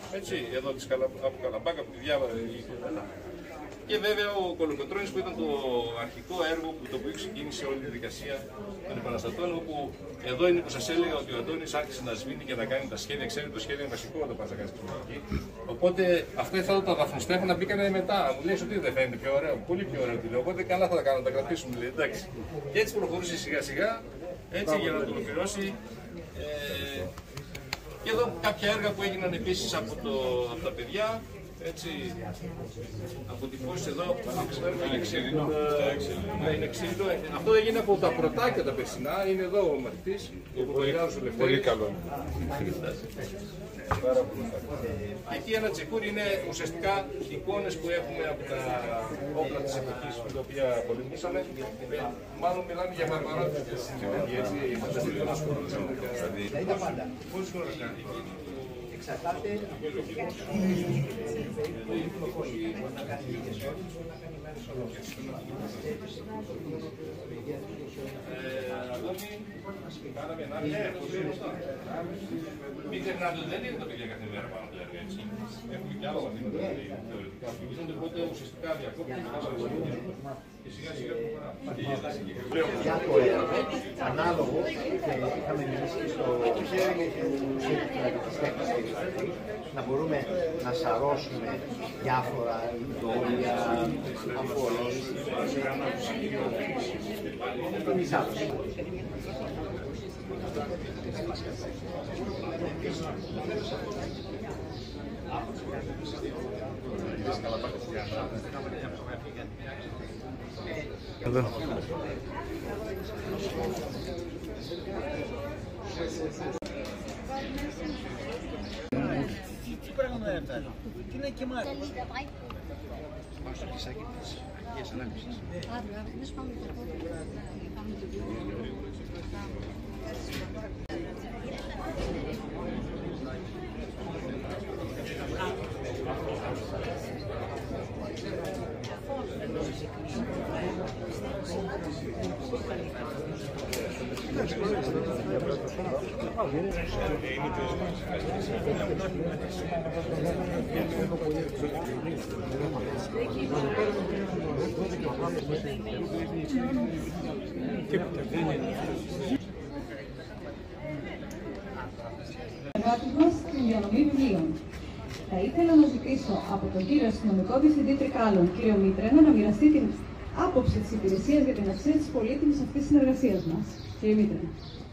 Έτσι, εδώ από Καλαμπάκα, από τη Διάβα. Και βέβαια ο Κολοκοτρώνης που ήταν το αρχικό έργο που το οποίο ξεκίνησε όλη τη δικασία των επαναστατών, όπου εδώ είναι που σας έλεγα ότι ο Αντώνης άρχισε να σβήνει και να κάνει τα σχέδια. Ξέρετε, το σχέδιο είναι βασικό όταν πας να κάνεις τη μουσική. Οπότε αυτά θα τα Δαφνοστέφανα μπήκανε μετά. Μου λέει ότι δεν φαίνεται πιο ωραίο, πολύ πιο ωραίο. Λέω, οπότε καλά θα τα κάνω, τα κρατήσουμε. Λέει, εντάξει. Και έτσι προχωρούσε σιγά σιγά, έτσι για να το ολοκληρώσει. Και εδώ κάποια έργα που έγιναν επίσης από τα παιδιά. Έτσι, αποτυπώσεις εδώ, είναι ξύλινο. Είναι ξύλινο. Αυτό έγινε από τα πρωτάκια τα περσινά, είναι εδώ ο μαθητής, ο Παπαγιάδος ο Λευτέρης. Πολύ καλό. Και εκεί ένα τσεκούρι είναι ουσιαστικά εικόνες που έχουμε από τα όπλα της εποχής με τα οποία πολεμήσαμε. Μάλλον μιλάμε για βαρβαρότητες και στην εποχή, έτσι, φανταστείτε να ασχολούνται. Πόσες χώρες κάνει. Εξαρτάται από το μην ξεχνάτε ότι δεν είναι τα παιδιά κάθε μέρα πάνω δηλαδή έτσι. Έχουμε και άλλα μαθήματα θεωρητικά που γίνονται, οπότε ουσιαστικά διακόπτουν και σιγά σιγά προχωράμε. Για το έργο, ανάλογο, είχαμε μιλήσει και στο να μπορούμε να σαρώσουμε διάφορα ειδόλια, αμφορές, τον Ιζάπος. Εδώ. Τι πράγμα είναι αυτά, τι είναι και μάτια. Πάω στο κισάκι της Αγίας Ανάμνησης. Στην διανομή βιβλίων. Θα ήθελα να ζητήσω από τον κύριο αστυνομικό διευθυντή Τρικάλων, κύριο Μήτρενα, να μοιραστεί την άποψη της υπηρεσίας για την αξία της πολύτιμης αυτής της συνεργασίας μας. Κύριε Μήτρενα.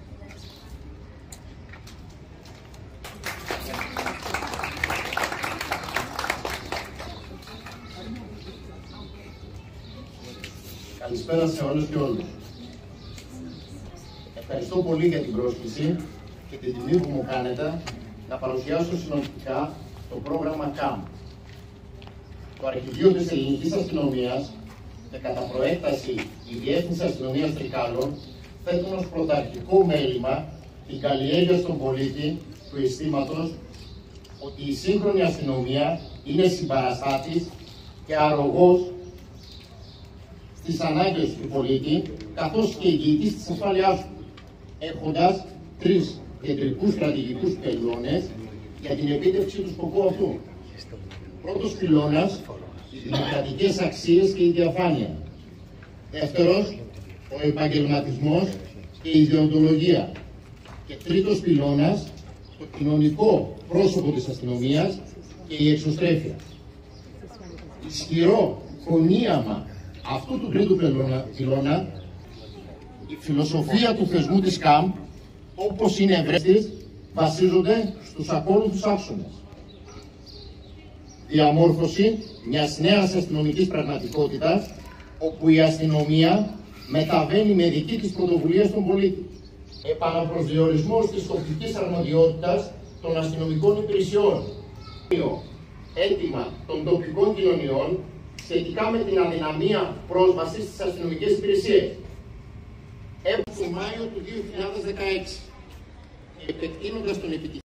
Καλησπέρα σε όλους και όλους. Ευχαριστώ πολύ για την πρόσκληση και την τιμή που μου κάνετε να παρουσιάσω συνοπτικά το πρόγραμμα CAM. Το Αρχηγείο της Ελληνικής Αστυνομίας και κατά προέκταση η Διεύθυνση Αστυνομίας Τρικάλων θέτουν ως πρωταρχικό μέλημα την καλλιέργεια στον πολίτη του αισθήματος ότι η σύγχρονη αστυνομία είναι συμπαραστάτης και αρρωγός στις ανάγκες του πολίτη, καθώς και εγγυητής της ασφάλειάς του, έχοντας τρεις κεντρικούς στρατηγικούς πυλώνες για την επίτευξη του σκοπού αυτού. Πρώτος πυλώνας, οι δημοκρατικές αξίες και η διαφάνεια. Δεύτερος, ο επαγγελματισμός και η δεοντολογία. Και τρίτος πυλώνας, το κοινωνικό πρόσωπο της αστυνομίας και η εξωστρέφεια. Ισχυρό φωνίαμα αυτού του τρίτου πυλώνα, η φιλοσοφία του θεσμού της ΚΑΜ, όπως είναι ευρέστης, βασίζονται στους ακόλουθους άξονες. Διαμόρφωση μιας νέας αστυνομικής πραγματικότητας, όπου η αστυνομία μεταβαίνει με δική της πρωτοβουλία στον πολίτη. Επαναπροσδιορισμός της τοπικής αρμοδιότητας των αστυνομικών υπηρεσιών. Έτοιμα των τοπικών κοινωνιών σχετικά με την αδυναμία πρόσβασης στις αστυνομικές υπηρεσίες. Έπειτα το Μάιο του 2016, επεκτείνοντας τον επιτυχία